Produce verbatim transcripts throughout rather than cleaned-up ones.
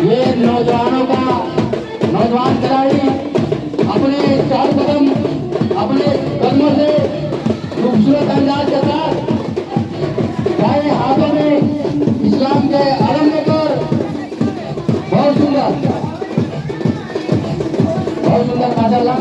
ये नौजवानों का नौजवान खिलाड़ी अपने चार कदम अपने कदमों से खूबसूरत अंदाज के साथ दाएं हाथों में इस्लाम के अलम लेकर बहुत सुंदर बहुत सुंदर माशाल्लाह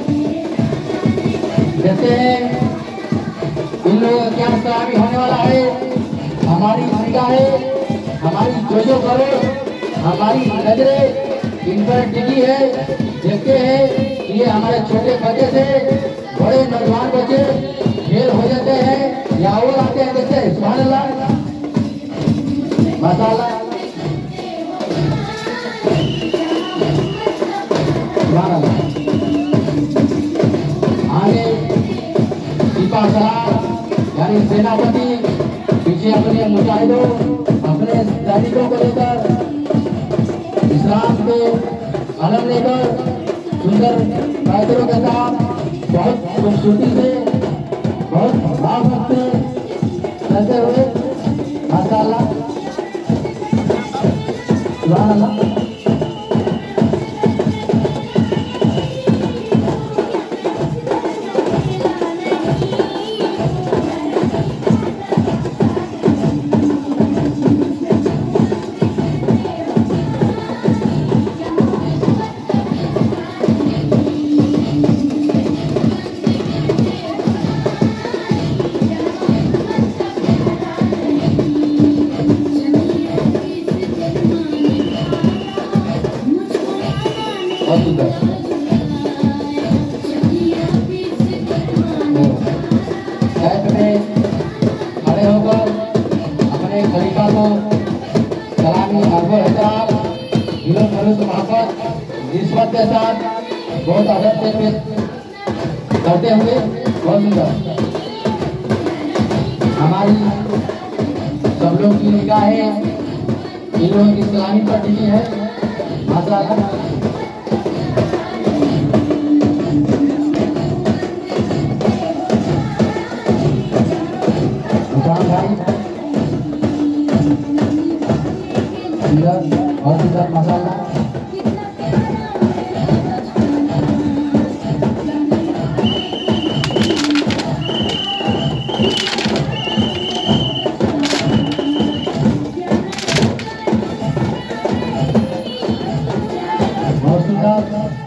देखते हैं इन लोगों का क्या सलामी होने वाला है। हमारी निगाह है, हमारी जोजो करो, हमारी नजरें इन पर टिकी है। देखते हैं कि ये हमारे छोटे बच्चे से बड़े नौजवान बच्चे खेल हो जाते हैं या और आते हैं। देखते हैं सुभान अल्लाह माशाअल्लाह सुभान अल्लाह। आगे दीपा सलाम यानी सेनापति पीछे अपने मुजाहिदों अपने सैनिकों को लेकर इस्लाम के अलम लेकर सुंदर पैदलों के साथ बहुत खूबसूरती से बहुत भाव से चलते हुए माशाअल्लाह सुभान अल्लाह। बहुत सुंदर कैद में खड़े होकर अपने खलीफा को सलामी अर्ज़ एहतराम दिलो खलूस मोहब्बत रिश्वत के साथ बहुत अदब से पेश करते हुए बहुत सुंदर हमारी सब लोग की निगाहें इन लोगों की सलामी पर टिकी है माशाअल्लाह। बहुत सुंदर माशाअल्लाह बहुत सुंदर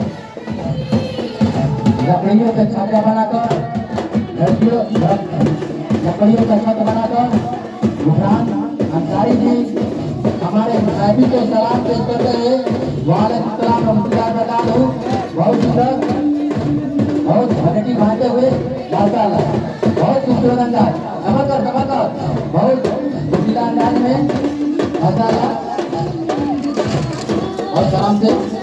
लकड़ियों के छाता बनाकर लकड़ियों लकड़ियों का छत बनाकर गुफरान अंसारी जी हमारे मुसाफिर को सलाम पेश करते हैं। वालेकुम सलाम रहमतुल्लाहि व बरकातहू। बहुत सुंदर बहुत हनकी भागते हुए माशाअल्लाह बहुत खूबसूरत अंदाज चमककर चमककर बहुत खूबसूरत अंदाज में माशाअल्लाह और सलाम से